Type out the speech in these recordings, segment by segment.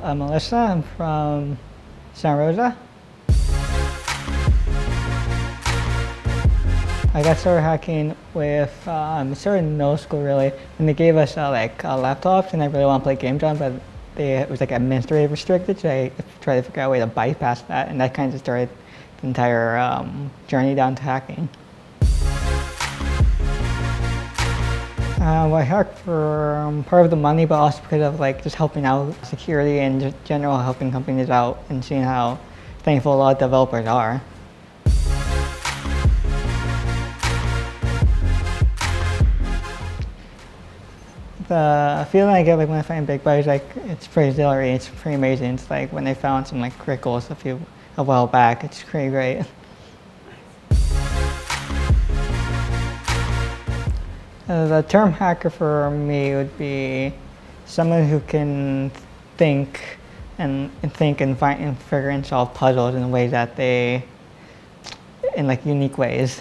I'm Melissa. I'm from Santa Rosa. I got started hacking with, started in middle school really, and they gave us laptops, and I really want to play games on, but it was like administrative restricted, so I tried to figure out a way to bypass that, and that kind of started the entire journey down to hacking. I hacked for part of the money, but also because of just helping out security and just general helping companies out and seeing how thankful a lot of developers are. The feeling I get when I find big bugs, it's pretty exhilarating, it's pretty amazing. It's like when I found some crickles a while back, it's pretty great. The term hacker for me would be someone who can think and find and figure and solve puzzles in ways that in unique ways.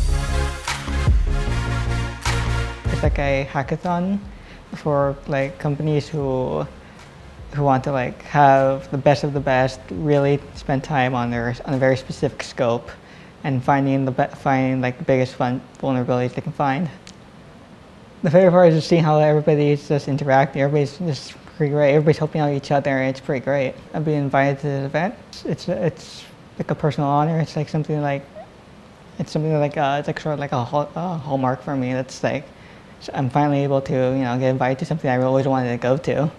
It's like a hackathon for companies who want to have the best of the best, really spend time on a very specific scope and finding the biggest vulnerabilities they can find. The favorite part is just seeing how everybody's just interacting. Everybody's just pretty great. Everybody's helping out each other, and it's pretty great. I've been invited to this event. It's like a personal honor. It's something it's sort of like a hallmark for me. That's I'm finally able to get invited to something I always wanted to go to.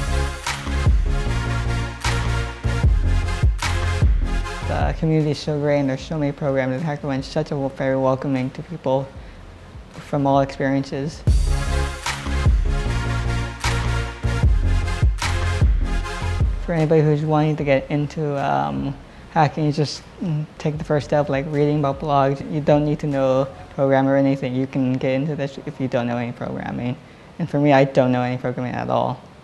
The community is so great, and there's so many programs. And HackerOne is very welcoming to people from all experiences. For anybody who's wanting to get into hacking, just take the first step, reading about blogs. You don't need to know programming or anything. You can get into this if you don't know any programming. And for me, I don't know any programming at all.